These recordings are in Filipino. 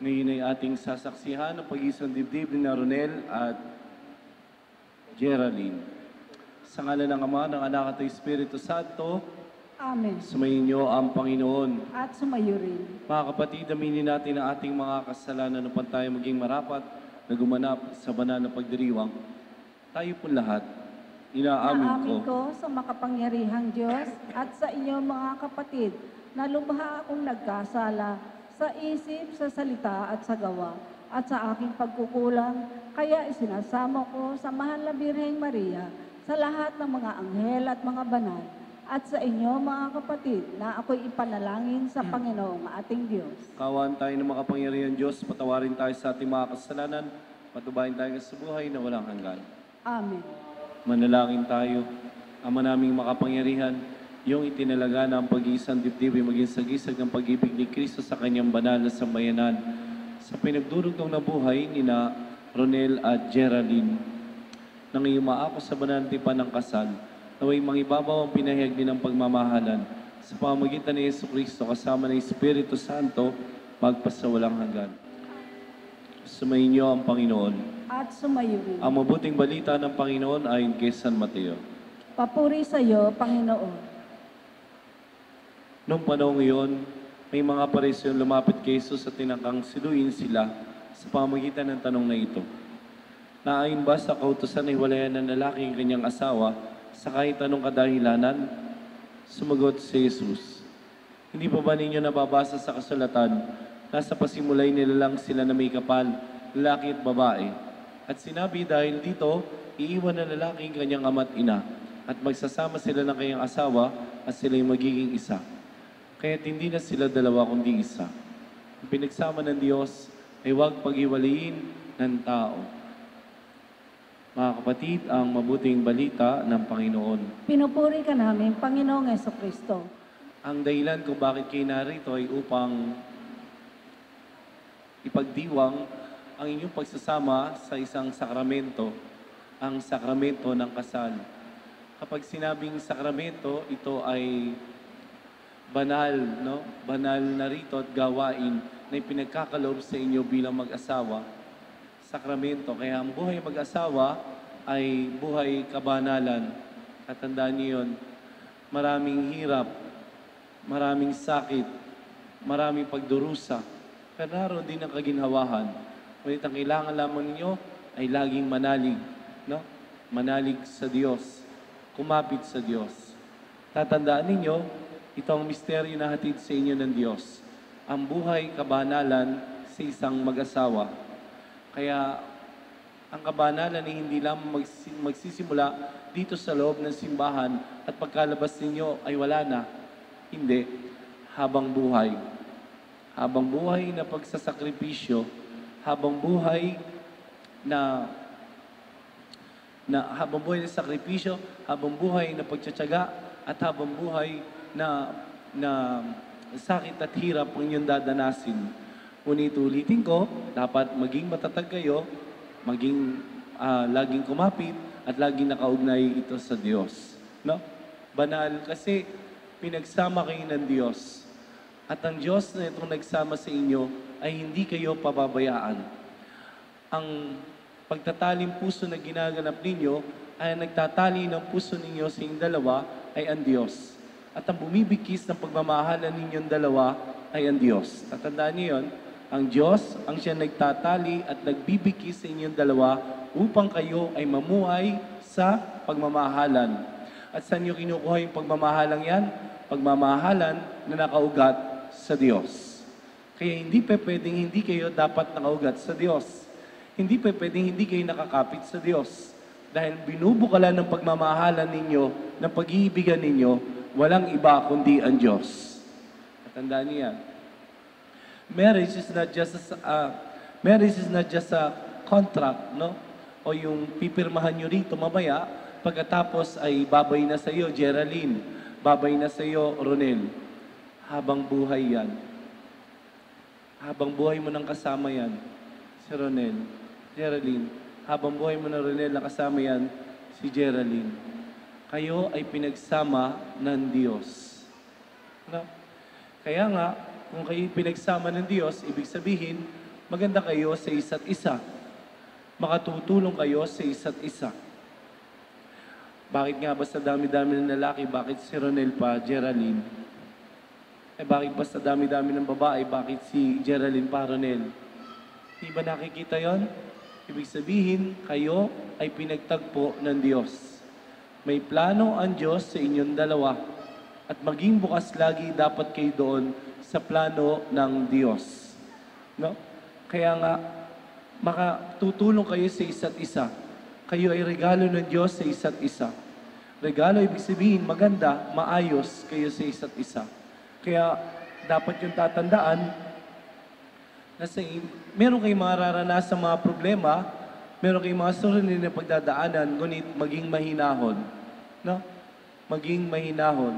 Ngayon ay ating sasaksihan ang pag-isang dibdib ni Ronel at Geraldine. Sa ngalan ng Ama, ng Anak at ng Espiritu Santo, Amen. sumayin niyo ang Panginoon. At sumayo rin. Mga kapatid, aminin natin ang ating mga kasalanan upang tayo maging marapat na gumanap sa banal na pagdiriwang. Tayo po lahat, inaamin ko sa makapangyarihang Diyos at sa inyo mga kapatid na lubha akong nagkasala sa isip, sa salita at sa gawa at sa aking pagkukulang, kaya isinasamo ko sa mahal na Birheng Maria, sa lahat ng mga anghel at mga banal, at sa inyo mga kapatid na ako'y ipanalangin sa Panginoong ating Diyos. Kawan tayo ng makapangyarihan Diyos, patawarin tayo sa ating mga kasalanan, patubayin tayo sa buhay na walang hanggan. Amen. Manalangin tayo, Ama naming makapangyarihan, yung itinalaga na ang pag-iisang dibdib ay maging sagisag ng pag-ibig ni Kristo sa kanyang banal na sambayanan. Sa pinagdurugtong na buhay ni na Ronel at Geraldine, nang iumaako sa banal na tipan ng kasal, naway mangibabaw ang pinahayag din ng pagmamahalan sa pamamagitan ni Yesu Kristo kasama ng Espiritu Santo magpasawalang hanggan. Sumayin niyo ang Panginoon. At sumayo rin. Ang mabuting balita ng Panginoon ayon kay San Mateo. Papuri sa iyo, Panginoon. Noong panahon iyon, may mga Pariseo lumapit kay Jesus at tinakang siluin sila sa pamamagitan ng tanong na ito. Naayon ba sa kautusan na hiwalayan ng lalaki ang kanyang asawa sa kahit anong kadahilanan? Sumagot si Jesus, hindi pa ba ninyo nababasa sa kasulatan na sa pasimulay nila lang sila na may kapal, lalaki at babae? At sinabi dahil dito, iiwan ng lalaki ang kanyang ama't ina at magsasama sila ng kanyang asawa at sila'y magiging isa. Kaya't hindi na sila dalawa kundi isa. Ang pinagsama ng Diyos ay huwag paghiwalayin ng tao. Mga kapatid, ang mabuting balita ng Panginoon. Pinupuri ka namin, Panginoong Jesucristo. Ang dahilan kung bakit kayo narito ay upang ipagdiwang ang inyong pagsasama sa isang sakramento, ang sakramento ng kasal. Kapag sinabing sakramento, ito ay banal, no? Banal na rito at gawain na ipinagkakaloob sa inyo bilang mag-asawa. Sakramento. Kaya ang buhay mag-asawa ay buhay kabanalan. At tandaan niyo yun, maraming hirap, maraming sakit, maraming pagdurusa. Pero naroon din ang kaginhawahan. Ngunit ang kailangan lamang ninyo ay laging manalig, no? Manalig sa Diyos, kumapit sa Diyos. Tatandaan ninyo, ito ang misteryo na hatid sa inyo ng Diyos. Ang buhay kabanalan sa isang mag-asawa. Kaya ang kabanalan ay hindi lamang magsisimula dito sa loob ng simbahan at pagkalabas ninyo ay wala na. Hindi. Habang buhay. Habang buhay na pagsasakripisyo, habang buhay na habang buhay na sakripisyo, habang buhay na pagtsatsaga, at habang buhay na sakit at hirap ang inyong dadanasin. Ngunit ulitin ko, dapat maging matatag kayo, maging laging kumapit, at laging nakaugnay ito sa Diyos. No? Banal kasi pinagsama kayo ng Diyos. At ang Diyos na itong nagsama sa inyo ay hindi kayo pababayaan. Ang pagtataling puso na ginaganap ninyo ay nagtatali ng puso ninyo sa inyong dalawa ay ang Diyos. At ang bumibigkis ng pagmamahalan ninyong dalawa ay ang Diyos. Tatandaan niyo yun, ang Diyos ang siya nagtatali at nagbibigkis sa inyong dalawa upang kayo ay mamuhay sa pagmamahalan. At saan niyo kinukuha yung pagmamahalang yan? Pagmamahalan na nakaugat sa Diyos. Kaya hindi pa pwedeng hindi kayo dapat nakaugat sa Diyos. Hindi pa pwedeng hindi kayo nakakapit sa Diyos. Dahil binubukalan ng pagmamahalan ninyo, ng pag-iibigan ninyo, walang iba kundi ang Diyos. Tandaan niyo yan. Marriage is not just a contract, no? O yung pipirmahan nyo rito mamaya, pagkatapos ay babay na sa iyo, Geraldine. Babay na sa iyo, Ronel. Habang buhay yan. Habang buhay mo nang kasama yan, si Ronel. Geraldine. Habang buhay mo na Ronel, nakasama yan, si Geraldine. Kayo ay pinagsama ng Diyos. No? Kaya nga, kung kayo pinagsama ng Diyos, ibig sabihin, maganda kayo sa isa't isa. Makatutulong kayo sa isa't isa. Bakit nga ba sa dami-dami ng lalaki, bakit si Ronel pa, Geraldine? Bakit ba sa dami-dami ng babae, bakit si Geraldine pa, Ronel? Di ba nakikita yon? Ibig sabihin, kayo ay pinagtagpo ng Diyos. May plano ang Diyos sa inyong dalawa. At maging bukas lagi dapat kayo doon sa plano ng Diyos. No? Kaya nga, makatutulong kayo sa isa't isa. Kayo ay regalo ng Diyos sa isa't isa. Regalo, ibig sabihin, maganda, maayos kayo sa isa't isa. Kaya, dapat yung tatandaan, na meron kayong mga raranasan mga problema, meron kayong mga suliranin na pagdadaanan, ngunit maging mahinahon. No? Maging mahinahon.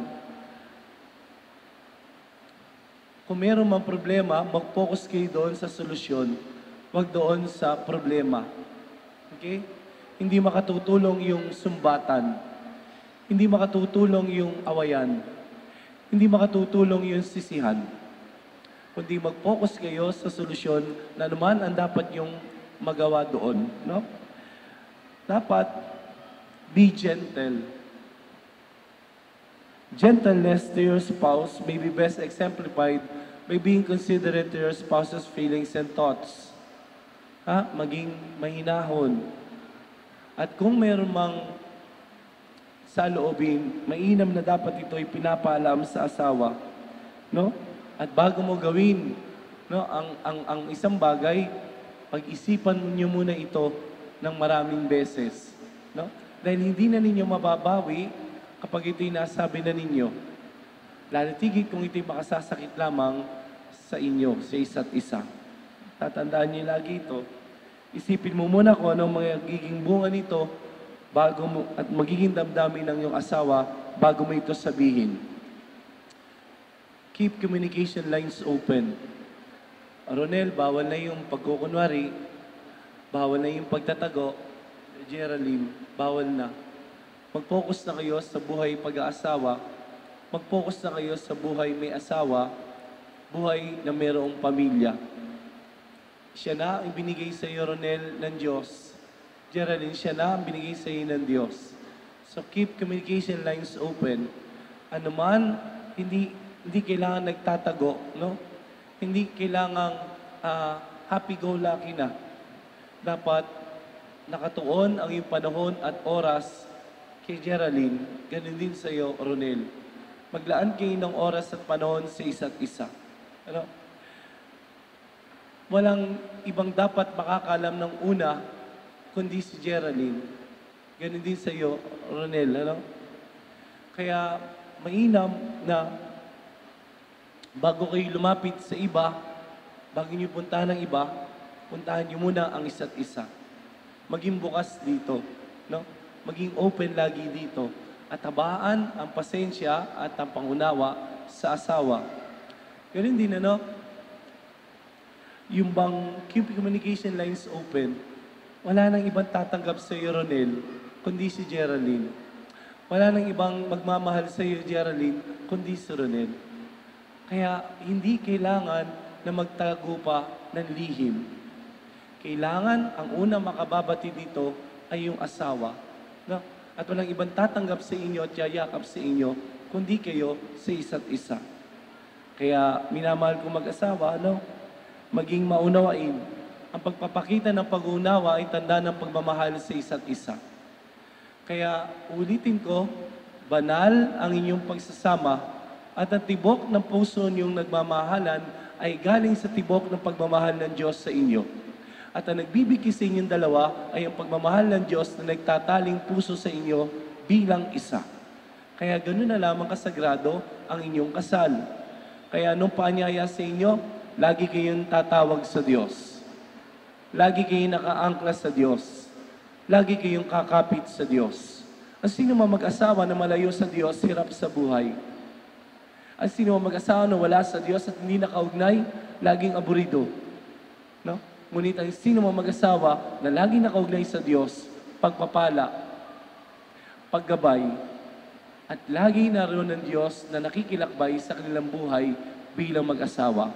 Kung meron mang problema, mag-focus kayo doon sa solusyon, wag doon sa problema. Okay? Hindi makatutulong yung sumbatan. Hindi makatutulong yung awayan. Hindi makatutulong yung sisihan. Kundi mag-focus kayo sa solusyon na naman ang dapat yung magawa doon. No? Dapat, be gentle. Gentleness to your spouse may be best exemplified by being considerate to your spouse's feelings and thoughts. Maging mahinahon. At kung mayroon mang saloobin, mainam na dapat ito ay pinapaalam sa asawa. No? At bago mo gawin, no, ang isang bagay, pag-isipan niyo muna ito ng maraming beses. No? Dahil hindi na ninyo mababawi kapag ito'y nasabi na ninyo. Lalatigit kung ito'y makasasakit lamang sa inyo, sa isa't isa. Tatandaan niyo lagi ito. Isipin mo muna kung anong magiging bunga nito bago mo, at magiging damdamin ng iyong asawa bago mo ito sabihin. Keep communication lines open. Ronel, bawal na yung pagkukunwari, bawal na yung pagtatago. Geraldine, bawal na. Mag-focus na kayo sa buhay pag-aasawa. Mag-focus na kayo sa buhay may asawa, buhay na mayroong pamilya. Siya na ang binigay sa iyo, Ronel, ng Diyos. Geraldine, siya na ang binigay sa iyo ng Diyos. So keep communication lines open. Ano man, hindi kailangan nagtatago, no? Hindi kailangan happy-go-lucky na. Dapat nakatuon ang iyong panahon at oras kay Geraldine, ganun din sa iyo, Ronel. Maglaan kayo ng oras at panahon sa isa't isa. Ano? Walang ibang dapat makakalam ng una, kundi si Geraldine. Ganun din sa iyo, Ronel. Ano? Kaya, mainam na bago kayo lumapit sa iba, bago niyo puntahan ng iba, puntahan niyo muna ang isa't isa. Maging bukas dito. No? Maging open lagi dito. At habaan ang pasensya at ang pangunawa sa asawa. Ganun din, ano? Yung bang keep communication lines open, wala nang ibang tatanggap sa iyo, Ronel, kundi si Geraldine. Wala nang ibang magmamahal sa iyo, Geraldine, kundi si Ronel. Kaya hindi kailangan na magtago pa ng lihim. Kailangan ang unang makababati dito ay yung asawa. No? At walang ibang tatanggap sa inyo at yayakap sa inyo, kundi kayo sa isa't isa. Kaya minamahal ko mag-asawa, no? Maging maunawain. Ang pagpapakita ng pag-uunawa ay tanda ng pagmamahal sa isa't isa. Kaya ulitin ko, banal ang inyong pagsasama at ang tibok ng puso niyong nagmamahalan ay galing sa tibok ng pagmamahal ng Diyos sa inyo. At ang nagbibigay sa inyong dalawa ay ang pagmamahal ng Diyos na nagtataling puso sa inyo bilang isa. Kaya ganoon na lamang kasagrado ang inyong kasal. Kaya nung paanyaya sa inyo, lagi kayong tatawag sa Diyos. Lagi kayong nakaangkla sa Diyos. Lagi kayong kakapit sa Diyos. Ang sino man mag-asawa na malayo sa Diyos, hirap sa buhay. Ang sino man mag-asawa na wala sa Diyos at hindi nakaugnay, laging aburido. No? Ngunit ang sino man mag-asawa na laging nakaugnay sa Diyos, pagpapala, paggabay, at lagi naroon ng Diyos na nakikilakbay sa kanilang buhay bilang mag-asawa.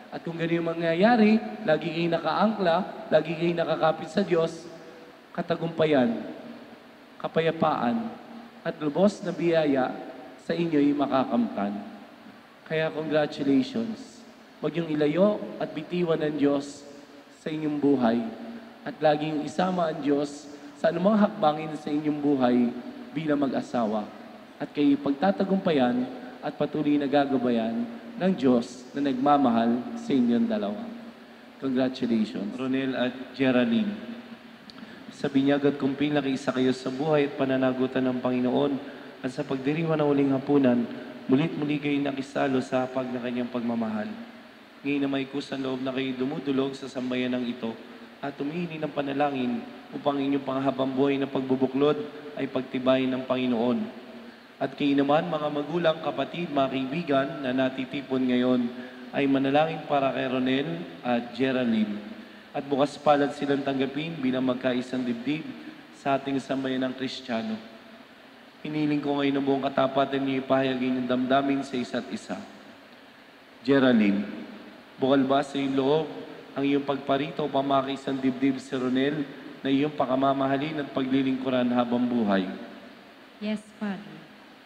At kung ganun yung mangyayari, lagi kayong nakaangkla, lagi kayong nakakapit sa Diyos, katagumpayan, kapayapaan, at lubos na biyaya sa inyo'y makakamtan. Kaya congratulations. Huwag niyong ilayo at bitiwan ng Diyos sa inyong buhay. At laging isama ang Diyos sa anumang hakbangin sa inyong buhay bilang mag-asawa. At kayo pagtatagumpayan at patuloy na gagabayan ng Diyos na nagmamahal sa inyong dalawa. Congratulations. Ronel at Geraldine, sa binyag at kumpil nakiisa kayo sa buhay at pananagutan ng Panginoon at sa pagdiriwang ng uling hapunan, mulit-muli kayo nakisalo sa hapag na kanyang pagmamahal. Ngayon na may kusang loob na kayo dumudulog sa sambayanang ito at tumingin ng panalangin upang inyong panghabang buhay na pagbubuklod ay pagtibayin ng Panginoon. At kayo naman, mga magulang, kapatid, mga kaibigan na natitipon ngayon, ay manalangin para kay Ronel at Geraldine. At bukas palad silang tanggapin bilang magkaisang dibdib sa ating sambayan ng Kristiyano. Hiniling ko ngayon ang buong katapatan niyo ipahayagin ng damdamin sa isa't isa. Geraldine, bukal ba sa iyong loob ang iyong pagparito upang makisang dibdib si Ronel na iyong pakamamahalin at paglilingkuran habang buhay? Yes, Father.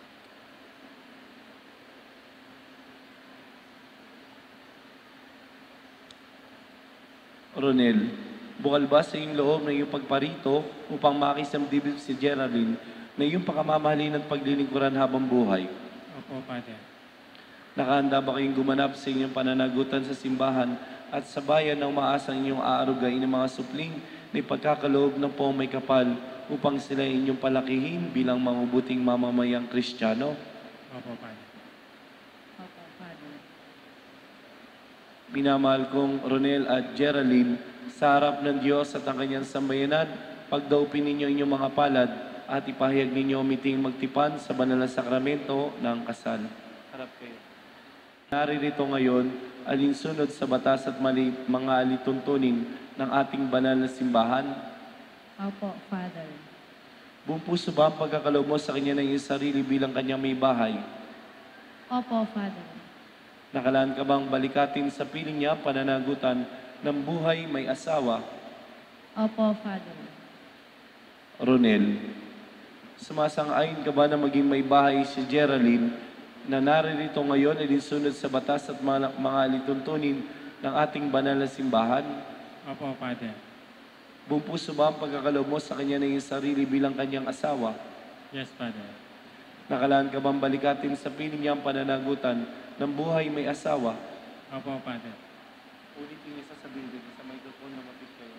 Ronel, bukal ba sa iyong loob na iyong pagparito upang makisang dibdib si Geraldine na iyong pakamamahalin at paglilingkuran habang buhay? Opo, Father. Nakahanda ba kayong gumanap sa inyong pananagutan sa simbahan at sa bayan ng maasang inyong aarugain ng mga supling na ipagkakaloob ng poong may kapal upang sila inyong palakihin bilang mabubuting mamamayang Kristiyano? Opo, Father. Opo, Father. Minamahal kong Ronel at Geraldine, sa harap ng Diyos at ang kanyang sambayanan, pagdaupin ninyo inyong mga palad at ipahayag ninyo miting magtipan sa banal na sakramento ng kasal. Harap kayo. Naririto ngayon, alinsunod sa batas at mga alituntunin ng ating banal na simbahan. Opo, Father. Buong puso ba ang pagkakaloob mo sa kanya ng iyong sarili bilang kanyang may bahay? Opo, Father. Nakalaan ka bang balikatin sa piling niya pananagutan ng buhay may asawa? Opo, Father. Ronel, sumasang-ayon ka ba na maging may bahay si Geraldine na naririto ngayon ay sunod sa batas at mga alituntunin ng ating banal na simbahan? Opo, Father. Buong puso ba ang pagkakaloob mo sa kanya ng iyong sarili bilang kanyang asawa? Yes, Father. Nakalaan ka bang balikatin sa piling niya ang pananagutan ng buhay may asawa? Opo, Father. Ulitin niya sa bibig sa microphone na mapit kayo.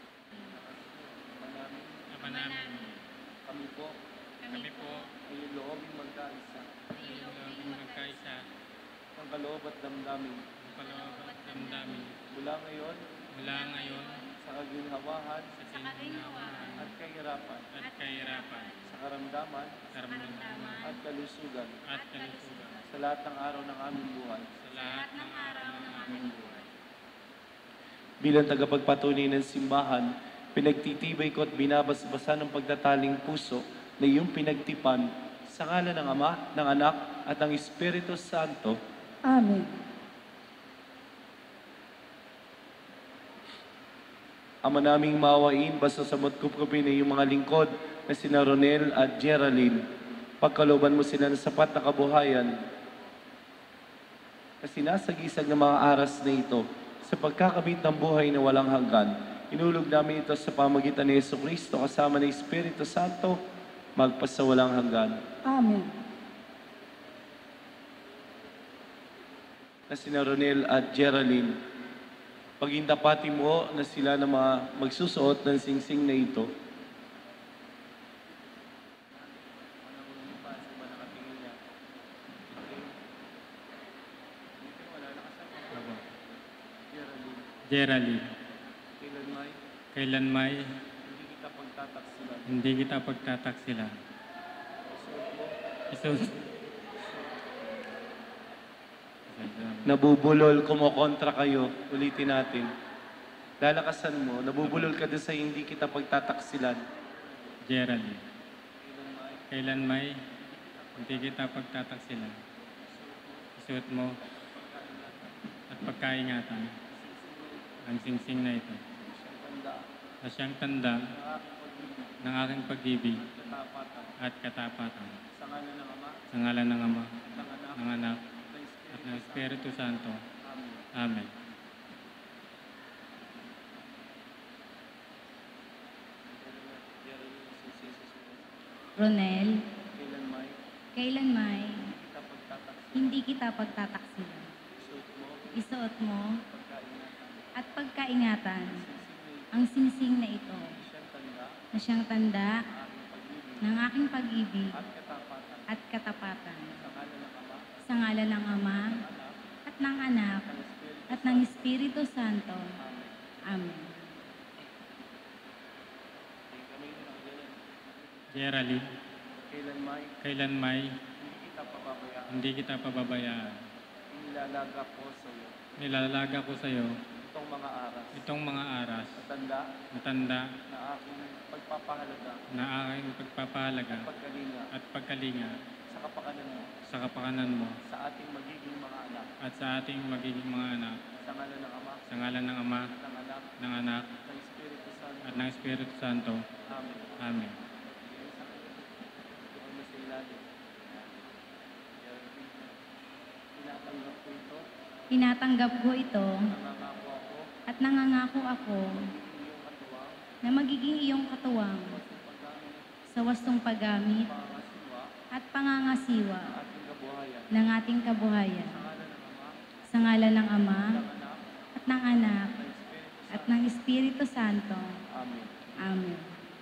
Ama namin, Kami po kami po ay loobing magkaisa ay lobing magkaisa ng kaloob at damdamin ng kaloob at damdamin mula ngayon mula ngayon sa kaginhawahan sa kaginhawahan at kahirapan at kahirapan, sa karamdaman karamdaman at kalusugan at kalusugan sa lahat ng araw ng aming buhay. sa lahat ng araw ng aming buhay. Bilang tagapagpatunay ng simbahan, pinagtitibay ko at binabasbasa ng pagtataling puso na iyong pinagtipan sa ngalan ng Ama, ng Anak, at ng Espiritu Santo. Amen. Ama naming maawain, basta sa kupkupin ng iyong mga lingkod na sina Ronel at Geraldine, pagkalooban mo sila ng sapat na kabuhayan na sinasagisag ng mga aras na ito sa pagkakamit ng buhay na walang hanggan. Inulog namin ito sa pamagitan ni Jesucristo kasama ng Espiritu Santo, magpasawalang hanggan. Amen. Na sina Ronel at Geraldine, pagindapati mo na sila na magsusuot ng singsing na ito. Opo. Geraldine, Kailan may kailan may hindi kita pagtataksilan. hindi kita pagtataksilan. Isus. Nabubulol, kumokontra kayo. Ulitin natin. Lalakasan mo, nabubulol ka doon sa hindi kita pagtataksilan. Geraldine, kailan may hindi kita pagtataksilan. Isuot mo at pagkaingatan ang singsing na ito na siyang tanda ng aking pag-ibig at katapatan. Sa ngalan ng Ama, ng Anak, at ng Espiritu Santo. Amen. Ronel, kailanmay hindi kita pagtataksilan. Isuot mo at pagkaingatan ang singsing na ito na siyang tanda ng aking pag-ibig at katapatan. Sa ngalan ng Ama at ng Anak at ng Espiritu Santo. Amen. Geraldine, kailanmay hindi kita pababayaan. Nilalaga ko sa iyo itong mga aras na tanda na aking pagpapahalaga at pagkalinga sa kapakanan mo sa ating magiging mga anak, at sa ating magiging mga anak sa ngalan ng Ama, sa ngalan ng Ama, ng Anak, ng Anak, ng Espiritu Santo. at ng Espiritu Santo. Amen. Amen. Doon mo sa ilalim. Tinatanggap ko ito, Tinatanggap ko ito nangangako ako, at nangangako ako iyong katuwang, na magiging iyong katuwang paggamit, sa wastong paggamit pangasiwa, at pangangasiwa ating kabuhayan. ng ating kabuhayan. Sa ngalan ng Ama, Sa ngalan ng Ama ng Anak, at ng Anak ng Espiritu at ng Espiritu Santo. Amen. Amen.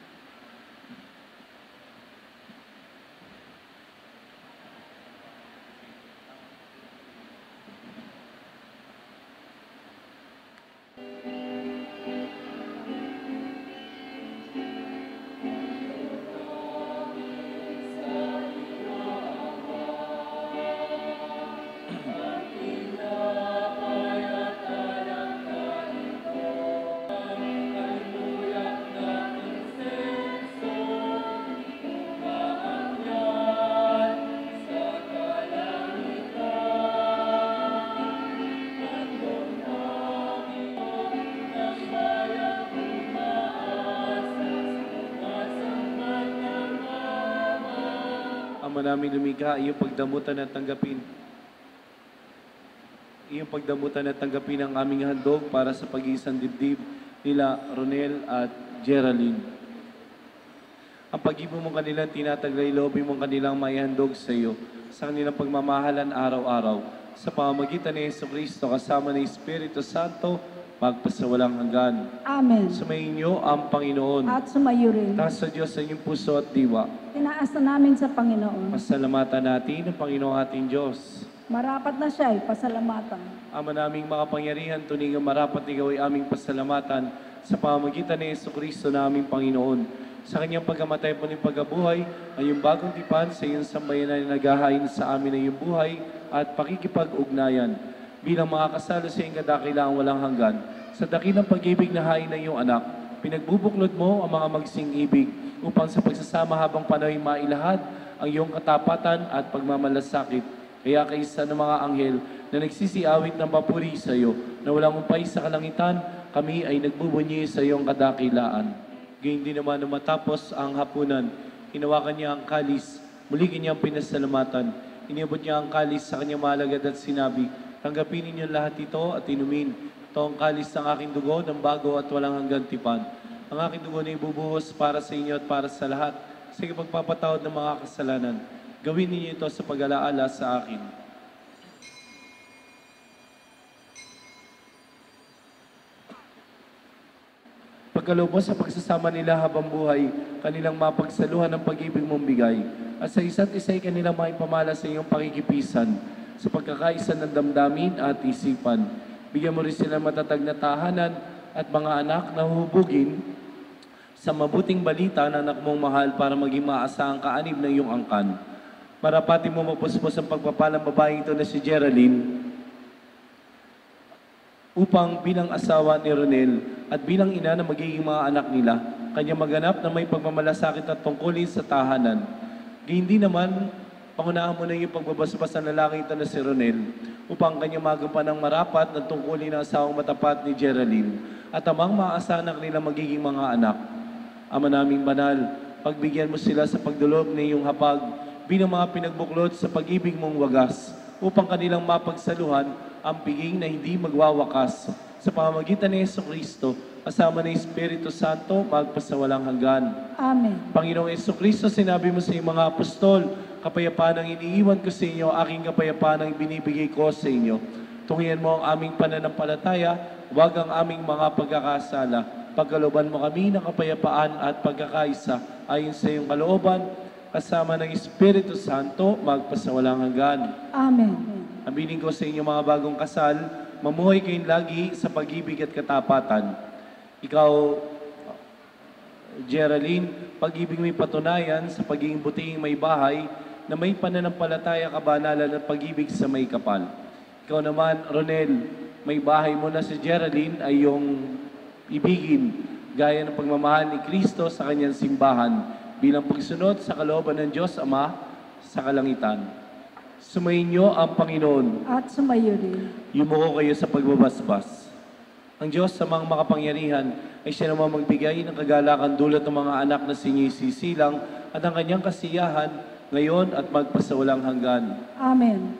Ama namin lumikha, iyong pagdamutan at tanggapin. Iyong pagdamutan at tanggapin ang aming handog para sa pag-iisang dibdib nila Ronel at Geraldine. Ang pag-ibig mong kanilang tinataglay, loobin mong kanilang maihandog sa iyo sa kanilang pagmamahalan araw-araw. Sa pamamagitan ni Jesucristo kasama ng Espiritu Santo, magpasawalang hanggan. Amen. Sumayin niyo ang Panginoon. At sumayo rin. Taas sa Diyos sa inyong puso at diwa. Tinaas na namin sa Panginoon. Pasalamatan natin ang Panginoong ating Diyos. Marapat na siya ay pasalamatan. Ama naming makapangyarihan, tuningang marapat ikaw ay aming pasalamatan sa pamamagitan ni Jesucristo na aming Panginoon. Sa kanyang pagkamatay po ng pagkabuhay, ay yung bagong tipan sa iyong sambayanan na naghahain sa amin ng iyong buhay at pakikipag-ugnayan. Bilang makakasalo sa iyong kadakilang walang hanggan, sa dakilang pag-ibig na hain ng iyong anak, pinagbubuklod mo ang mga magsing-ibig upang sa pagsasama habang panahon mailahad ang iyong katapatan at pagmamalasakit. Kaya kaisa ng mga anghel na nagsisiawit ng papuri sa iyo, na walang upay sa kalangitan, kami ay nagbubunyi sa iyong kadakilaan. Gayun din naman na matapos ang hapunan, hinawakan niya ang kalis, muli kanyang pinasalamatan. Inibot niya ang kalis sa kanyang malagad at sinabi, tanggapin ninyo lahat ito at inumin. Ito ang kalis ng aking dugo ng bago at walang hanggang tipan. Ang aking dugo na ibubuhos para sa inyo at para sa lahat sa pagpapatawad ng mga kasalanan. Gawin ninyo ito sa pag-alaala sa akin. Pagkaloob mo sa pagsasama nila habang buhay, kanilang mapagsaluhan ng pag-ibig mong bigay. At sa isa't isa'y kanilang maipamala sa iyong pakikipisan, sa pagkakaisa ng damdamin at isipan. Bigyan mo rin sila matatag na tahanan at mga anak na hubugin sa mabuting balita ng anak mong mahal para maging maasahang kaanib ng iyong angkan. Marapatin mo mapuspos ang pagpapalang babaeng ito na si Geraldine upang bilang asawa ni Ronel at bilang ina na magiging mga anak nila, kanya maganap na may pagmamalasakit at tungkulin sa tahanan. Hindi naman, pangunahan mo na yung pagbabasbas ng lalaki ito na si Ronel upang kanyang magampanan ng marapat na tungkulin ng asawang matapat ni Geraldine at amang maasahan ng kanilang magiging mga anak. Ama naming banal, pagbigyan mo sila sa pagdulog ng iyong hapag bilang mga pinagbuklod sa pag-ibig mong wagas upang kanilang mapagsaluhan ang piging na hindi magwawakas sa pamamagitan ni Jesucristo kasama ng Espiritu Santo magpasawalang hanggan. Amen. Panginoong Jesucristo, sinabi mo sa iyong mga apostol, kapayapaan ang iniiwan ko sa inyo, aking kapayapaan ang binibigay ko sa inyo. Tunghayan mo ang aming pananampalataya, huwag ang aming mga pagkakasala. Pagkalooban mo kami ng kapayapaan at pagkakaisa ayon sa iyong kalooban, kasama ng Espiritu Santo, magpasawalang hanggan. Amen. Aminin ko sa inyo mga bagong kasal, mamuhay kayong lagi sa pag-ibig at katapatan. Ikaw, Geraldine, pag-ibig may patunayan sa pagiging buting may bahay na may pananampalataya, kabanalan at pag-ibig sa may kapal. Ikaw naman, Ronel, may bahay mo na si Geraldine ay iyong ibigin gaya ng pagmamahal ni Kristo sa kanyang simbahan bilang pagsunod sa kalooban ng Diyos Ama sa kalangitan. Sumainyo ang Panginoon. At sumayo rin. Yumuko kayo sa pagbabasbas. Ang Diyos sa mga makapangyarihan ay siya naman magbigay ng kagalakan dulot ng mga anak na sinisisilang at ang kanyang kasiyahan ngayon at magpasawalang hanggan. Amen.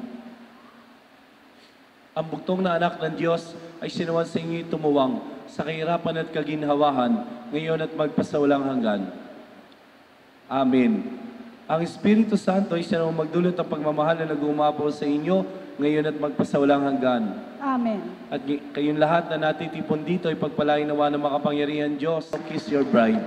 Ang bugtong na anak ng Diyos ay sinuwan sa inyo'y tumuwang sa kahirapan at kaginhawahan ngayon at magpasawalang hanggan. Amen. Ang Espiritu Santo ay siya naman magdulot ng pagmamahal na nag-umapaw sa inyo ngayon at magpasawalang hanggan. Amen. At kayong lahat na natitipon dito ay pagpalain nawa ng makapangyarihan Diyos. Kiss your bride.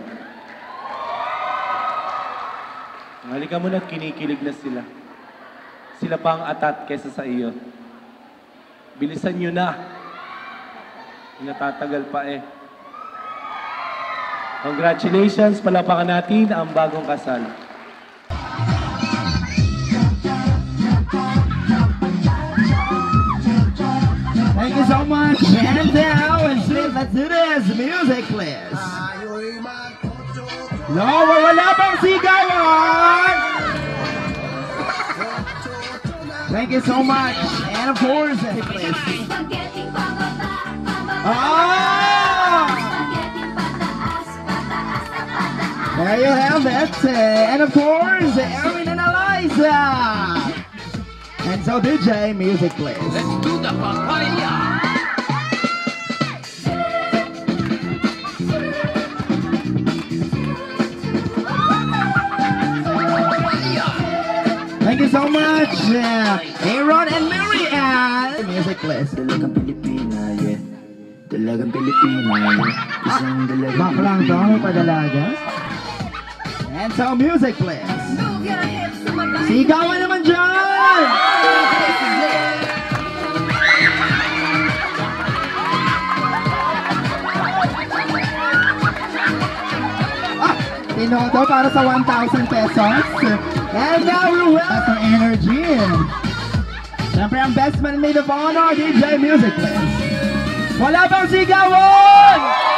Halika mo na at kinikilig na sila. Sila pa ang atat kesa sa iyo. Bilisan nyo na. Natatagal pa eh. Congratulations, palapakan natin ang bagong kasal. Thank you so much. And now, let's do this. Music, please. No, wala pang sigawan. Thank you so much. And of course, please. There you have it. And of course, Erwin and Eliza. And so DJ, music please. Let's do the papaya. Thank you so much, Aaron and Marianne. Music please. Dalagang Pilipina, yeah. Dalagang Pilipina, yeah. Isang dalagang Baklang daw, may padalaga. And so music please. Sigawan naman dyan! Tinodo para sa 1,000 pesos. And now we will some energy. Siyempre ang best man made of honor, DJ Music please. Wala bang sigawan?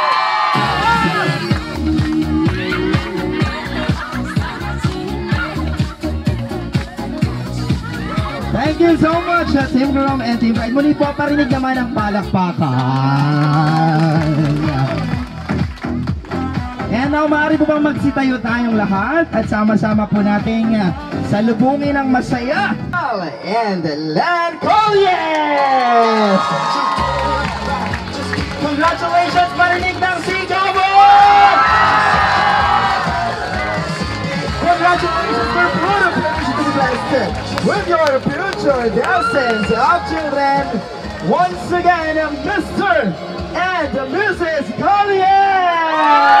Thank you so much, Team Grom and Team Pride. Muli po, parinig naman ang palakpakan. And now, maaari po bang magsitayo tayong lahat at sama-sama po nating salubungin ang masaya. And Len Collier! Congratulations, parinig ng sigawan! Congratulations, we're proud of you to be blessed with your future thousands of children. Once again, Mr. and Mrs. Collier!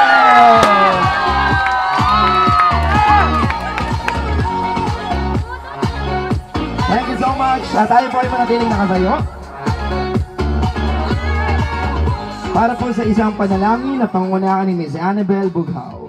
Thank you so much. Tayo po ay manatiling nakatayo. Para po sa isang panalangin na pangungunahan ni Miss Annabel Bughaw.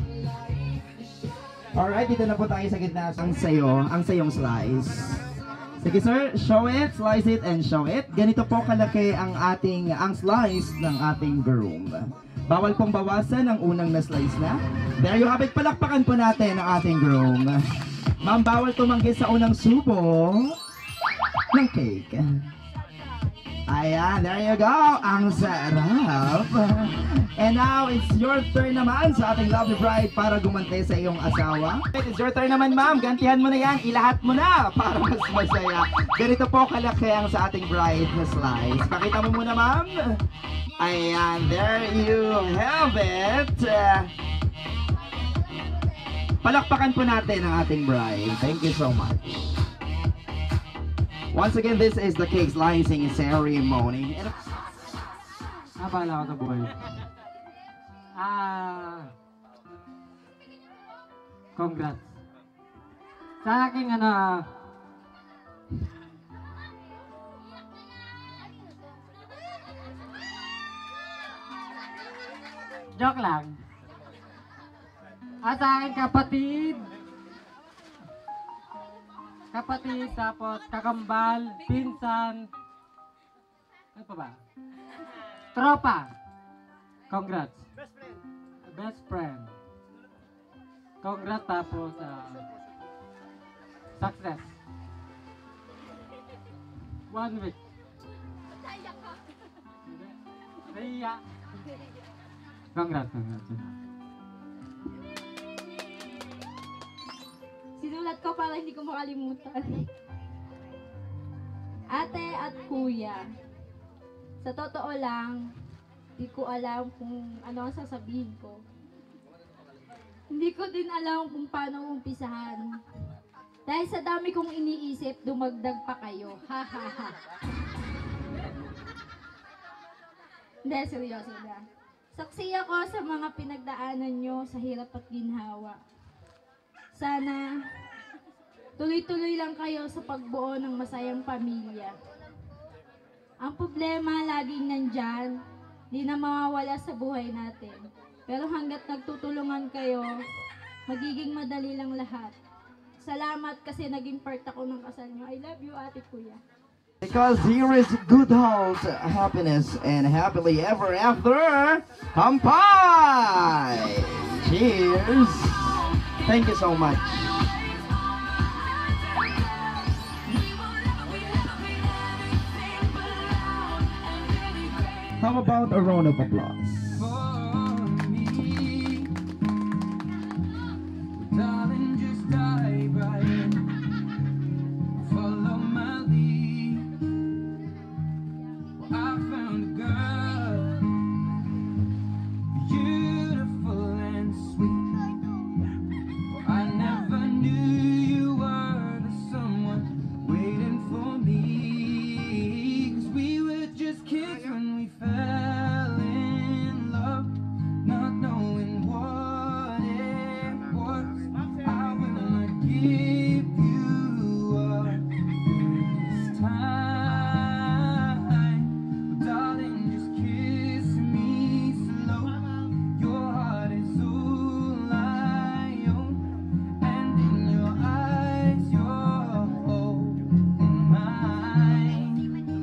Alright, dito na po tayo sa gitna. Ang sayong slice. Sige sir, show it, slice it, and show it. Ganito po kalaki ang slice ng ating groom. Bawal pong bawasan ang unang na-slice na. There you have it, palakpakan po natin ang ating groom. Ma'am, bawal tumanggi sa unang subo ng cake. Ayan, there you go. Ang sarap. And now, it's your turn naman sa ating lovely bride para gumante sa iyong asawa. It's your turn naman, ma'am. Gantihan mo na yan. Ilahat mo na para mas masaya. Ganito po kalaki ang sa ating bride na slice. Pakita mo muna, ma'am. Ayan, there you have it. Palakpakan po natin ang ating bride. Thank you so much. Once again, this is the cake slicing ceremony. Abala ko sa buhay. Congrats. Sa aking joke lang. Sa aking kapatid, tapos kakambal, pinsan, ano pa ba? Tropa. Congrats. Best friend. Congrats, tapos success. 1 week. Naiya. Congrats. Sinulat ko para hindi ko makalimutan. Ate at kuya, sa totoo lang, di ko alam kung ano ang sasabihin ko. Hindi ko din alam kung paano umpisahan. Dahil sa dami kong iniisip, dumagdag pa kayo. Ha ha ha. Hindi, seryoso na. Saksi ako sa mga pinagdaanan nyo sa hirap at ginhawa. Sana tuloy-tuloy lang kayo sa pagbuo ng masayang pamilya. Ang problema laging nandyan, di na mawawala sa buhay natin. Pero hanggat nagtutulungan kayo, magiging madali lang lahat. Salamat kasi naging part ako ng kasal nyo. I love you, ate kuya. Because here is good health, happiness, and happily ever after. Kampai! Cheers! Thank you so much. How about a round of applause? Darling, just dive right in. Follow my lead. Well, I found a girl, beautiful and sweet. Well, I never knew you were the someone waiting for me. 'Cause we were just kids when we fell in love, not knowing what it was. I will not give you up this time. Darling, just kiss me slow. Your heart is all I own, and in your eyes you're holding mine,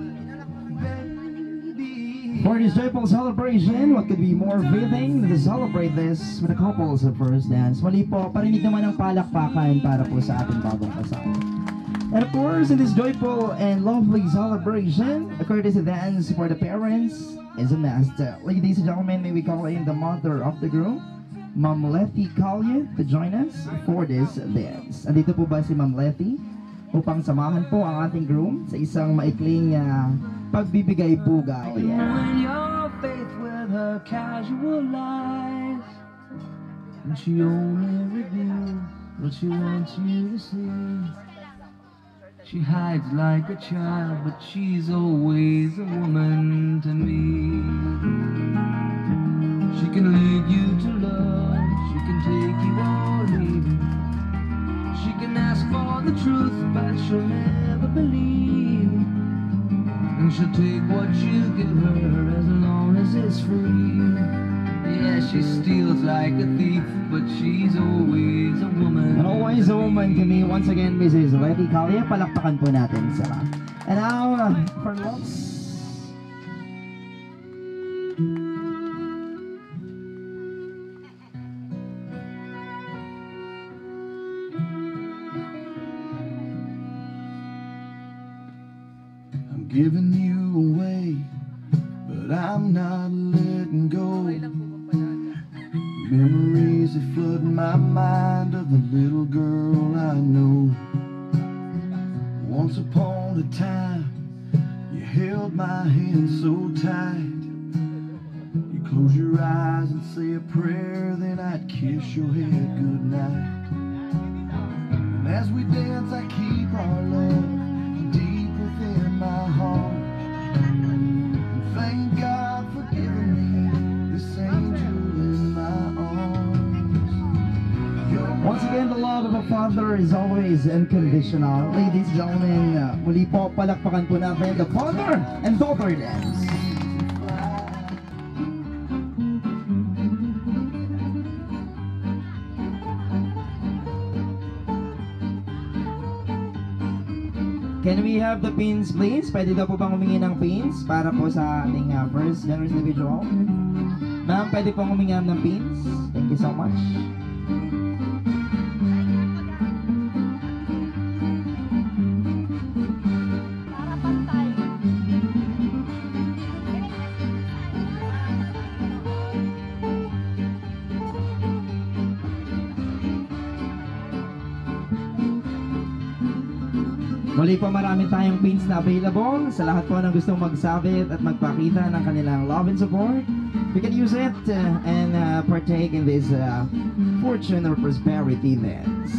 baby. For this joyful celebration, what could be more fitting than to celebrate this with the couple's first dance? Mali po, parinig naman ang palakpakan para po sa ating bagong kasal. And of course, in this joyful and lovely celebration, a courtesy dance for the parents is a must. Ladies and gentlemen, may we call in the mother of the groom, Ma'am Letty Calye, to join us for this dance. Andito po ba si Ma'am Letty upang samahan po ang ating groom sa isang maikling pagbibigay pugay? When you're faced with her casual lies, and she only reveals what she wants you to see. She hides like a child, but she's always a woman to me. She can lead you to love, she can take you or leave you. She can ask for the truth, but she'll never believe. And she'll take what you give her as long as it's free. Yeah, she steals like a thief, but she's always a woman. Always a woman. woman to me. Once again, Mrs. Letty Calia. Palakpakan po natin sila. And now, for looks. I'm giving you away, but I'm not letting go. Memories that flood my mind of the little girl I know. Once upon a time, you held my hand so tight. You close your eyes and say a prayer, then I'd kiss your head goodnight. And as we dance, I keep our love deep within my heart. And thank God for giving me this angel in my arms. Once again, the love of a father is always unconditional. Ladies and gentlemen, muli po palakpakan po natin the father and daughter dance. Can we have the pins, please? Pwede daw po bang humingi ng pins para po sa ating first generous individual? Ma'am, pwede pong humingi ng pins? Thank you so much. Muli po marami tayong pins na available sa lahat po ng gustong magsabit at magpakita ng kanilang love and support. You can use it and partake in this fortune or prosperity dance.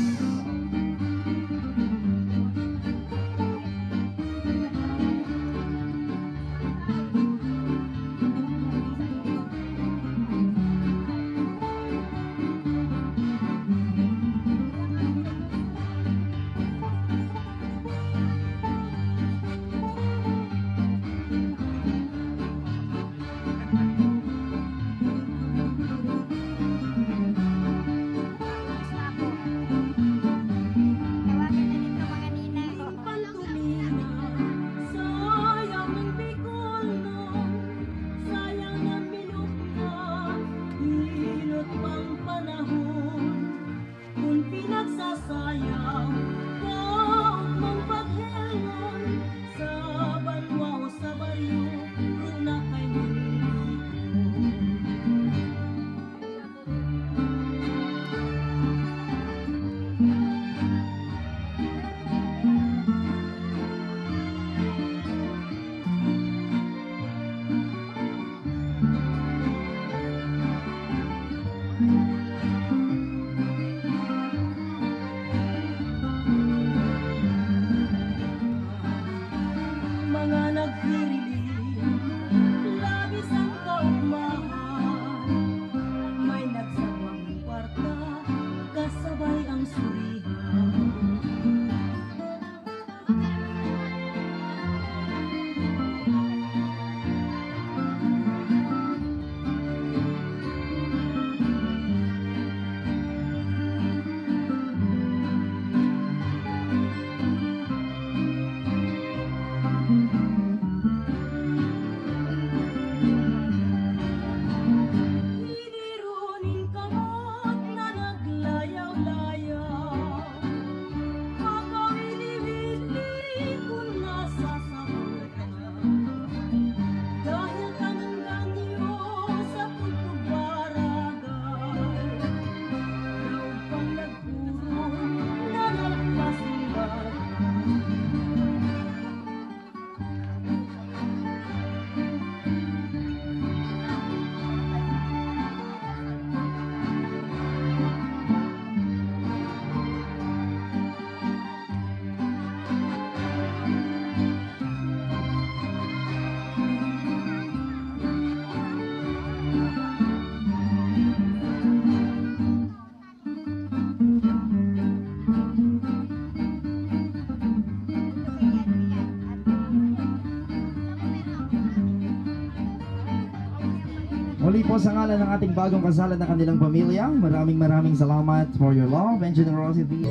Muli po sa ngalan ng ating bagong kasalan na kanilang pamilya, maraming salamat for your love and generosity.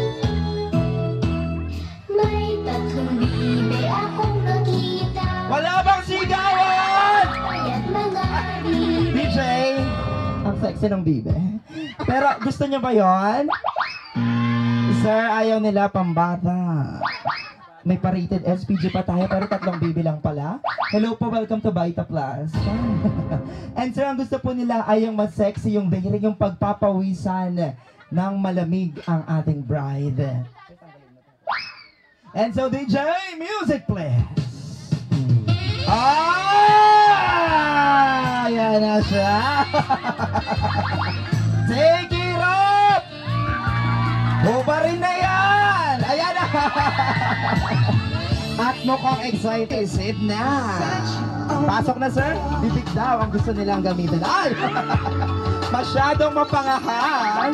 May tatlong bibe akong nakita. Wala bang sigawan? Kaya't mga bibe. DJ, ang sexy ng bibe. Pero gusto niyo ba yon? Sir, ayaw nila pambata. May pa-rated SPG pa tayo pero tatlong bibi lang pala. Hello po, welcome to Vita Plus. And sir, ang gusto po nila ay yung mas sexy, yung dahilig, yung pagpapawisan ng malamig ang ating bride. And so DJ, music please. Ah! Yan na siya. Take it up! Hubarin na yan! Ayan na! At mukhang excited na. Pasok na sir. Bibig daw ang gusto nilang gamitin. Ay! Masyadong mapangahas.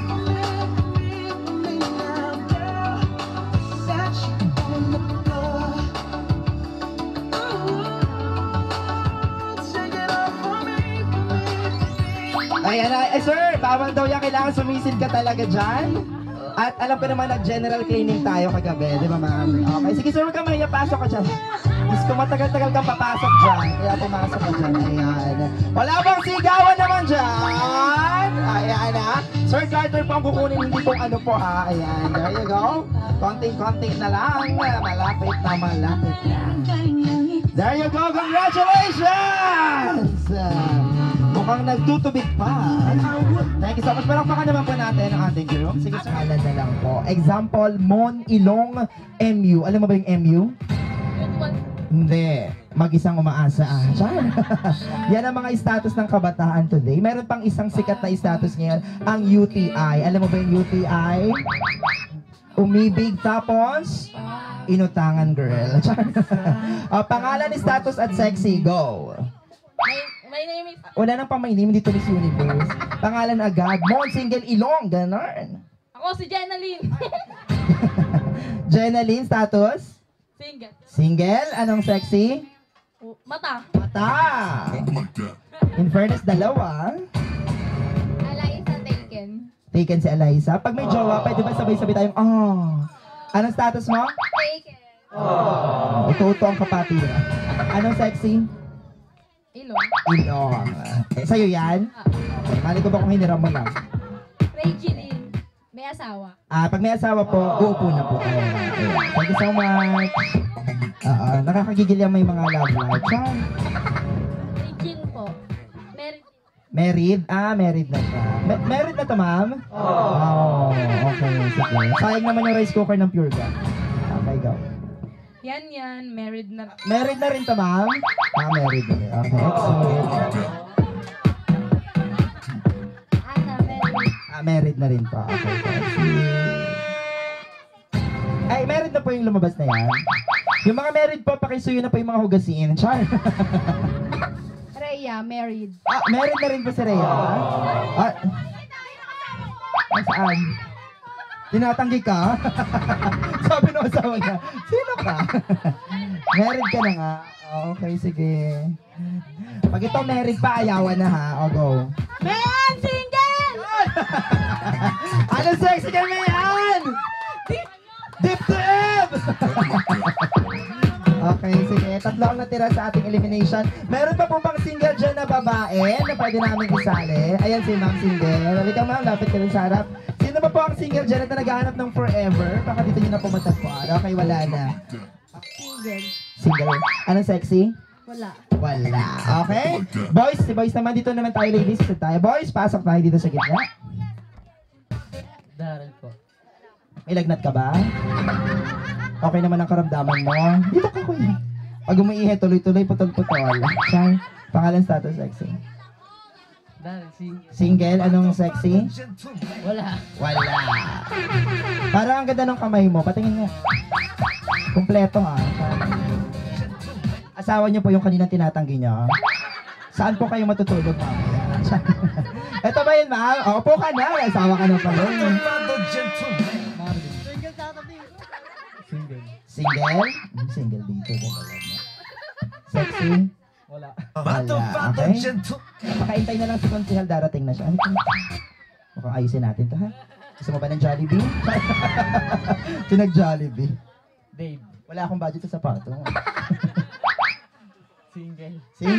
Ayan na. Eh sir, bawal daw yan. Kailangan sumisid ka talaga dyan. At alam ko naman nag-general cleaning tayo kagabi, di ba ma'am? Okay, sige sir, huwag ka mahiya, pasok ka dyan. Diyos ko, matagal-tagal kang papasok dyan, kaya pumasok ka dyan, ayan. Wala bang sigawan naman dyan? Ayan ha. Sir Carter po ang kukunin, hindi pong ano po ha, ayan. There you go. Konting-konting na lang, malapit na. There you go, congratulations! Mukhang nagtutubig pa. Thank you so much. Palakpakan naman po natin ang ating group. Sige, sakalan na lang po. Example, Mon Ilong MU. Alam mo ba yung MU? Hindi. Mag-isang umaasa. Yan ang mga status ng kabataan today. Meron pang isang sikat na status ngayon, ang UTI. Alam mo ba yung UTI? Umibig tapos inutangan girl. Pangalan, status at sexy. Go. My name is... Wala nang pang-my-name dito Miss Universe. Pangalan agad. Mon Single Ilong. Ganon. Ako si Jenaline. Jenaline, status? Single. Single. Anong sexy? Mata. Mata. In fairness, dalawa. Eliza Taken. Taken si Eliza. Pag may jowa, pwede ba sabay-sabay tayong, Anong status mo? Taken. Ito ang kapatid. Anong sexy? Ilong. Ilong. Sa'yo yan? Mali ko ba kung hiniram mo lang? Reginine. May asawa. Pag may asawa po, uupo na po kayo. Thank you so much. Nakakagigil yan may mga love life. Regine po. Married? Married na siya. Married na to, ma'am? Oo. Okay, sige. Sayang naman yung rice cooker ng Pure God. Okay, go. Yan. Married na. Married na rin to, ma'am? Married na rin. Okay, excellent. Married na rin pa. Okay, ay, married na po yung lumabas na yan. Yung mga married po, pakisuyo na po yung mga hugasin. Char. Rhea, married. Married na rin po si Rhea. Saan? Tinatanggi ka? Sabi ng asawa niya, sino ka? Married ka na nga. Okay, sige. Pag ito married pa, ayawan na ha. O, go. Man, single! Ano sexy kami yan? Dip! Okay, sige. Tatlo ang natira sa ating elimination. Meron pa po bang single dyan na babae na pwede namin isali? Ayan si Ma'am Single. Halika ma'am, lapit ka rin sa harap. Sino pa po ang single dyan na naghahanap ng forever? Baka dito nyo na po matagpuan. Okay, wala na. Single. Anong sexy? Wala. Okay? Boys, si boys naman dito naman tayo, ladies. Dito tayo. Boys, pasok tayo dito sa gitna. Daryl po. May lagnat ka ba? Okay naman ang karamdaman mo? Dito ka, kuya. Pag umiihi, tuloy-tuloy, putol-putol. Char, pangalan, status, sexy. Daryl, Single, anong sexy? Wala. Parang ang ganda ng kamay mo. Patingin nga. Kompleto ha. Asawa niyo po yung kanina tinatanggi niyo. Saan po kayo matutulog mamaya? Ito ba yun, ma'am? Upo ka na. Asawa ka na pala. Single? Single dito. Sexy? Wala. Okay? Pakaintay na lang si Konsehal, darating na siya. Mukhang ayusin natin to, ha? Gusto mo ba ng Jollibee? Pinag-Jollibee. Babe, wala akong budget sa sapato. Single.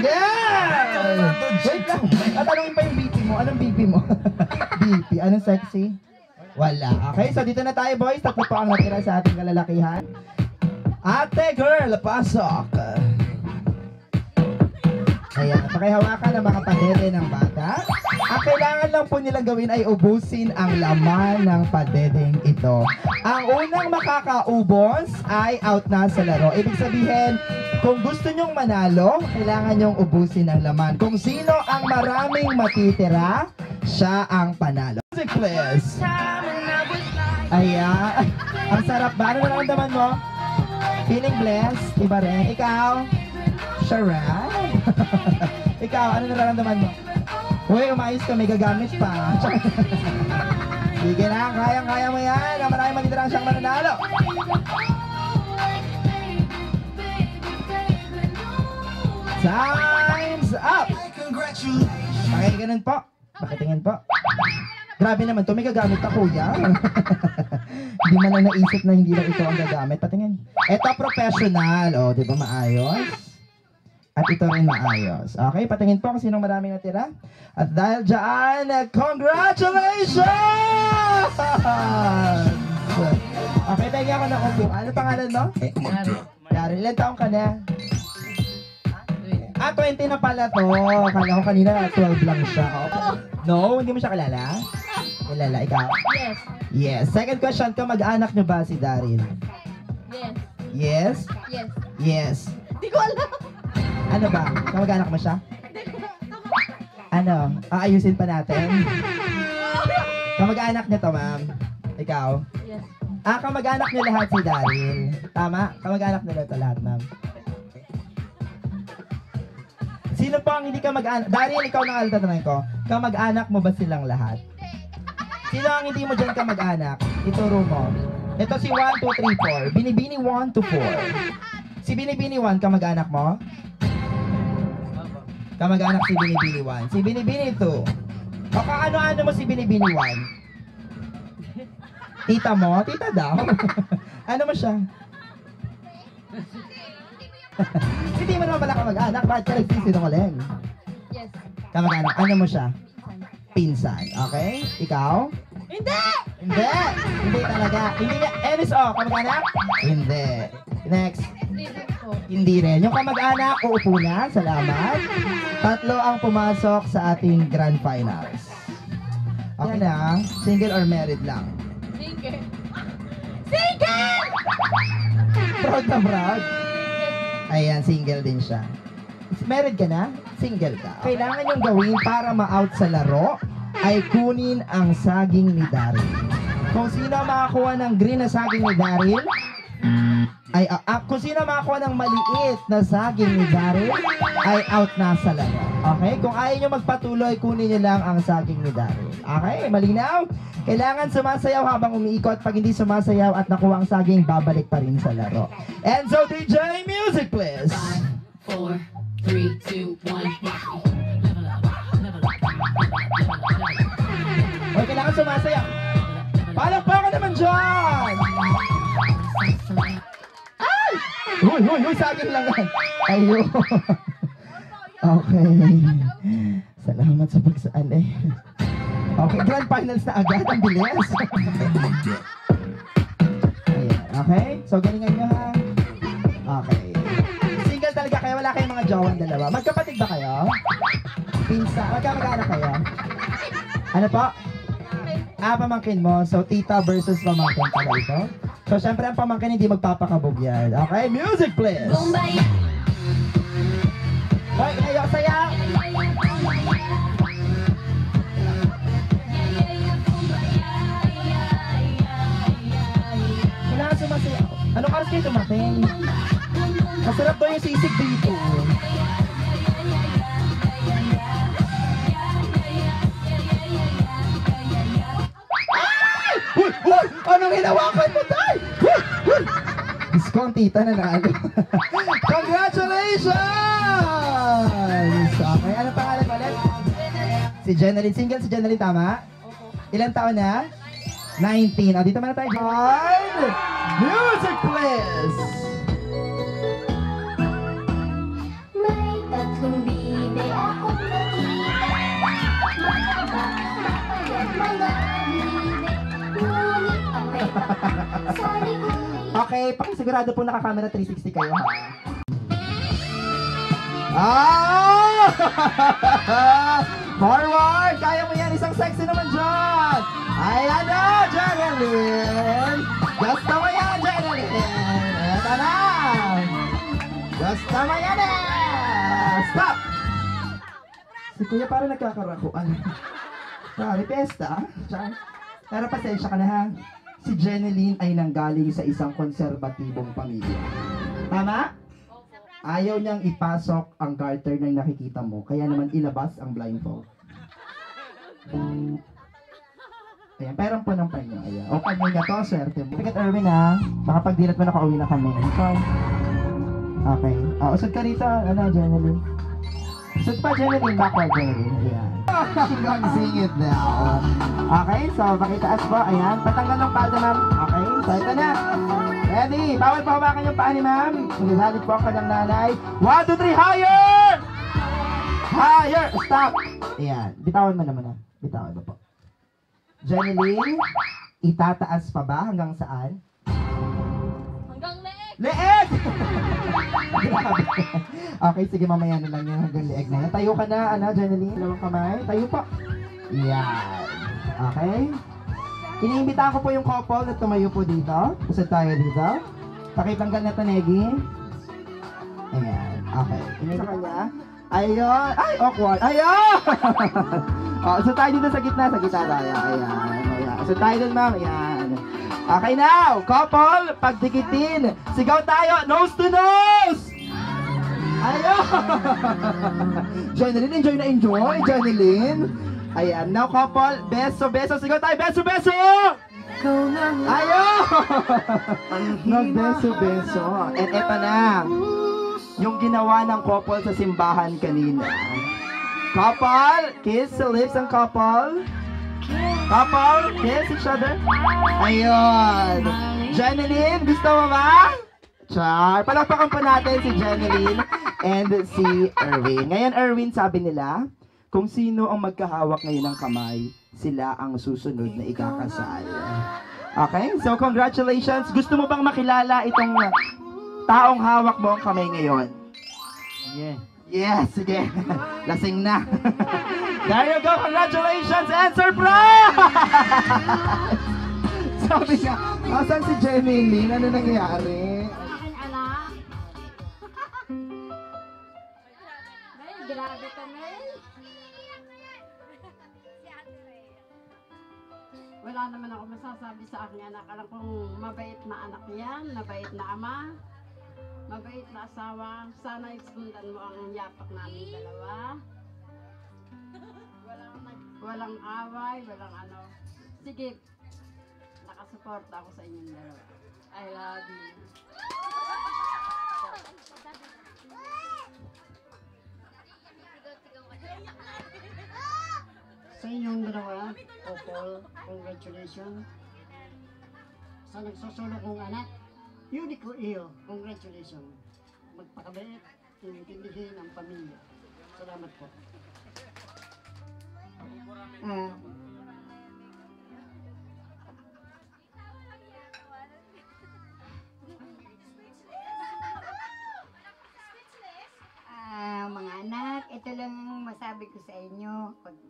Wait lang. Tatanungin pa yung BP mo. Anong BP mo? BP. Anong sexy? Wala. Okay, so dito na tayo, boys. Tatlo pa ang natira sa ating kalalakihan. Ate girl, pasok. Ayan, pakihawakan ng mga padede ng bata. Ang kailangan lang po nilang gawin ay ubusin ang laman ng padedeng ito. Ang unang makakaubos ay out na sa laro. Ibig sabihin, kung gusto nyong manalo, kailangan nyong ubusin ang laman. Kung sino ang maraming matitira, siya ang panalo. Music please. Ayan. Ang sarap ba? Ano nararamdaman mo? Feeling blessed? Iba rin. Ikaw? Sharon? Ikaw, ano nararamdaman mo? Uy, umayos ka, may gagamit pa. Sige na, kayang-kaya mo yan. Maraming matitira siyang mananalo. Time's up! Pakitingin po. Pakitingin po. Grabe naman to, may gagamit na kuya. Hindi man lang naisip na hindi lang ito ang gagamit. Patingin. Ito professional. O, di ba maayos? At ito rin maayos. Okay, patingin po kung sinong maraming natira. At dahil dyan, congratulations! Okay, tingin ako na upo. Ano pangalan mo? Dari, ilan taong ka na? 20 na pala to. Kala ko kanina 12 lang siya. No, hindi mo siya kilala? Kilala, ikaw? Yes. Yes. Second question, kamag-anak nyo ba si Daryl? Yes. Yes? Yes. Yes. Hindi ko alam. Ano ba? Kamag-anak mo siya? Ano? Aayusin pa natin? Kamag-anak niya to, ma'am. Ikaw? Yes. Kamag-anak niyo lahat si Daryl. Tama? Kamag-anak nila ito lahat, ma'am. Sino po ang hindi kamag-anak? Daryl, ikaw na tatanungin ko. Kamag-anak mo ba silang lahat? Sino ang hindi mo dyan kamag-anak? Ituro mo. Ito si 1, 2, 3, 4. Binibini 1 to 4. Si Binibini 1, kamag-anak mo? Kamag-anak si Binibini 1. Si Binibini 2. O kaano-ano mo si Binibini 1? Tita mo? Tita daw. Ano mo siya? Hindi mo naman pala kamag-anak. Bakit ka nagsisinungaling? Yes. Kamag-anak. Ano mo siya? Pinsan. Okay? Ikaw? Hindi! Hindi! Hindi talaga. Hindi niya. NSO, kamag-anak? Hindi. Next. Hindi din po. Hindi rin. Yung kamag-anak, uupo na. Salamat. 3 ang pumasok sa ating grand finals. Okay na. Single or married lang? Single. Single! Proud na proud. Ayan, single din siya. Married ka na? Single ka. Kailangan yung gawin para ma-out sa laro ay kunin ang saging ni Daryl. Kung sino makakuha ng green na saging ni Daryl, ay kung sino makakuha ng maliit na saging ni Daryl, ay out na sa laro. Okay? Kung ayaw nyo magpatuloy, kunin nyo lang ang saging ni Daryl. Okay? Malinaw? Kailangan sumasayaw habang umiikot. Pag hindi sumasayaw at nakuha ang saging, babalik pa rin sa laro. And so, DJ, music please! 5, 4, 3, 2, 1. Hoy, kailangan sumasayaw. Palakpakan naman dyan! Ay! Uy, saging lang yan. Ayun. Okay. Salamat sa pagsaan eh. Okay, grand finals na agad. Ang bilis. Ayan, okay? So, galingan nyo ha. Okay. Single talaga kayo. Wala kayong mga jowang dalawa. Magkapatid ba kayo? Pinsa. Magkamag-anak kayo? Ano po? Pamangkin mo. So, tita versus pamangkin pala ito. So, syempre ang pamangkin hindi magpapakabog yan. Okay, music please! Hoy, ayaw saya! Kailangan sumasayaw. Anong oras kayo tumating? Masarap daw yung sisig dito. Uy! Anong hinawakan mo, Tay? Diyos ko ko ang tita na naano. Congratulations! Okay, ano pangalan ulit? Si Jeneline. Single si Jeneline, tama? Ilang taon na? 19. O, dito muna tayo. John! Music, please! May tatlong bibe akong nakita. Mahaba, mapayat mga bibe. Ngunit ang may tapat sa likod. Okay, pakisigurado po naka-camera 360 kayo, ha? Ah! Forward! Kaya mo yan! Isang sexy naman dyan! Ayan na, Jeneline! Gusto mo yan, Jeneline! Eto na! Gusto mo yan eh! Stop! Si Kuya parang nagkakarakuan. Sorry, pesta. Pero pasensya ka na, ha? Si Jeneline ay nanggaling sa isang konserbatibong pamilya. Tama? Ayaw niyang ipasok ang garter ng nakikita mo, kaya naman ilabas ang blindfold. Ayan, pero po ng panyo. Ayan. O, panyo niya to, swerte mo. Ticket Erwin, ha? Baka pag dilat mo na kauwi na kami. Okay. Usod ka rito, Jeneline. Usod pa, Jeneline. Backward, Jeneline. Ayan. Gonna sing it now. Okay, so pakitaas po. Ayan. Patanggal ng palda, ma'am. Okay, so ito na. Ready? Bawal pa hawakan yung paa ni ma'am. Magsasalit po ang kanyang nanay. 1, 2, 3, higher! Higher! Stop! Ayan. Bitawan mo naman na. Bitawan mo po. Jeneline, itataas pa ba hanggang saan? Hanggang leeg! Leeg! Okay, sige, mamaya na lang yan hanggang leeg na yan. Tayo ka na, Jeneline. Dalawang kamay. Tayo po. Yan. Okay? Iniimbitahan ko po yung couple na tumayo po dito. Usad tayo dito. Pakitanggal na tanegi. Ayan. Okay. Sa kanya. Ayun. Ay, awkward. Ayun! Usad tayo dito sa gitna. Sa gitna tayo. Ayan. Usad tayo dun, ma'am. Ayan. Okay, now. Couple, pagdikitin. Sigaw tayo. Nose to nose! Ayun! Jeneline, enjoy na enjoy. Jeneline. Ayan, now couple, beso, beso, sigaw tayo, beso, beso! Ayun! Nag-beso, beso. At eto na, yung ginawa ng couple sa simbahan kanina. Couple, kiss the lips ng couple. Couple, kiss each other. Ayun! Jeneline, gusto mo ba? Char! Palakpakan po natin si Jeneline and si Erwin. Ngayon, Erwin, sabi nila, kung sino ang magkahawak ngayon ng kamay, sila ang susunod na ikakasal. Okay? So, congratulations. Gusto mo bang makilala itong taong hawak mo ang kamay ngayon? Yeah. Yes, sige. Lasing na. There you go. Congratulations and surprise! Sabi niya, asan si Jeneline? Ano nangyayari? Grabe ka, Mel. Wala naman ako masasabi sa aking anak. Alam kong mabait na anak yan, mabait na ama, mabait na asawa. Sana isundan mo ang yapak namin dalawa. Walang away, walang ano. Sige, nakasuporta ako sa inyong dalawa. I love you. Sa inyong dalawa, couple, congratulations. Sa nagsusulong kong anak, Unico Iyo, congratulations. Magpakabait, intindihin ang pamilya. Salamat po. Mga anak, ito lang ang masabi ko sa inyo.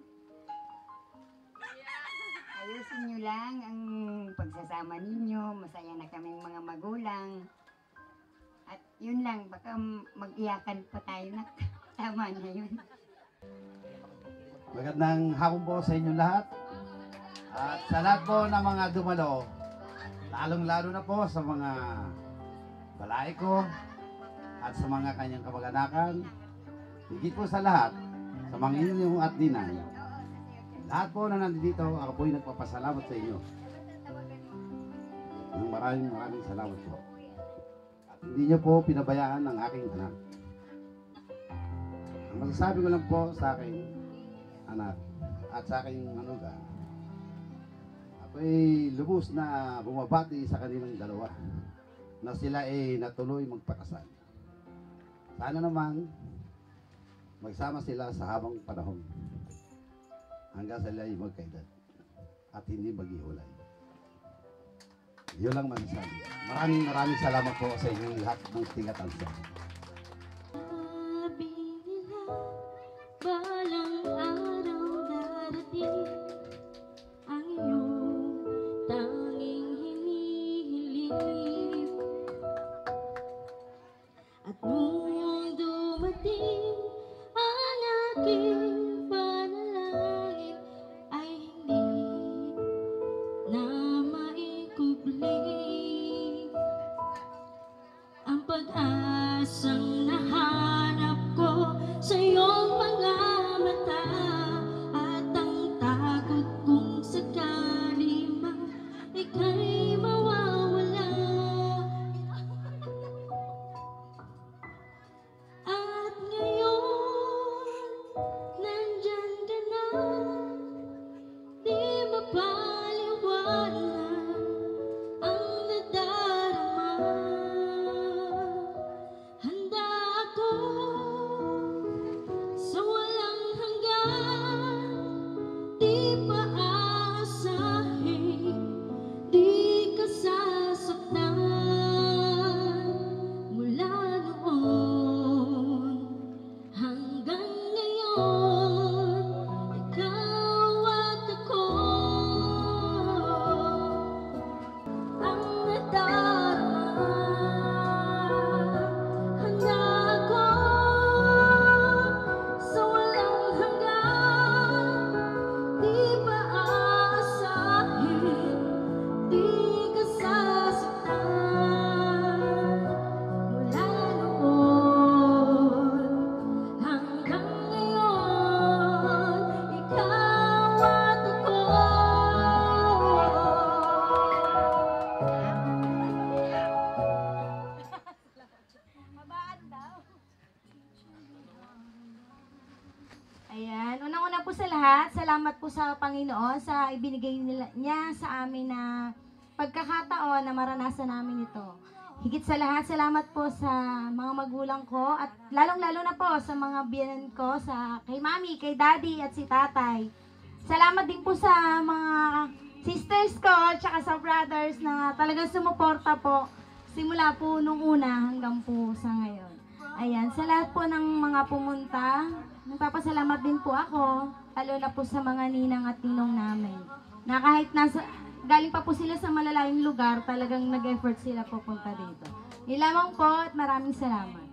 Ayusin nyo lang ang pagsasama ninyo. Masaya na kaming mga magulang. At yun lang, baka mag-iyakan pa tayo na. Tama na yun. Magandang hapon po sa inyo lahat. At sa lahat po ng mga dumalo, lalong-lalo na po sa mga balay ko at sa mga kanyang kamag-anakan. Higit po sa lahat, sa mga inyong at dinay. Lahat po na nandito, ako po'y nagpapasalamat sa inyo. Maraming salamat po. hindi niyo po pinabayaan ang aking anak. Ang masasabi ko lang po sa aking anak at sa aking manugang, ako'y lubos na bumabati sa kanilang dalawa na sila ay natuloy magpakasal. Sana naman magsama sila sa habang panahon hanggang sila ay magkaedad at hindi maghiwalay. Yun lang masasabi. Maraming salamat po sa inyong lahat ng tigatansa. Balang araw darating ang iyong tanging hinihiling. At nung dumating ang aking panalangin ay hindi na maikubli ang pag-asang nahanap ko sa iyong mga mata at ang takot kong sakali mang ika'y mawawala. At ngayon, nandyan ka na, di mapaliwanag ang nadarama. Handa ako sa walang hanggan, di pa aasahin, di ka sasaktan. Mula noon hanggang ngayon, ikaw at ako ang nadarama. Handa ako sa walang hanggan, di pa aasahin, di ka sasaktan. Mula noon hanggang ngayon, ikaw at ako. Ayan, unang-una po sa lahat, salamat po sa Panginoon sa ibinigay niya sa amin na pagkakataon na maranasan namin ito. Higit sa lahat, salamat po sa mga magulang ko at lalong-lalo na po sa mga biyenan ko, kay mami, kay daddy at si tatay. Salamat din po sa mga sisters ko at sa brothers na talagang sumuporta po simula po nung una hanggang po sa ngayon. Ayan, sa lahat po ng mga pumunta, nagpapasalamat din po ako, lalo na po sa mga ninang at ninong namin. Na kahit galing pa po sila sa malalayong lugar, talagang nag-effort sila pupunta dito. Yun lamang po at maraming salamat.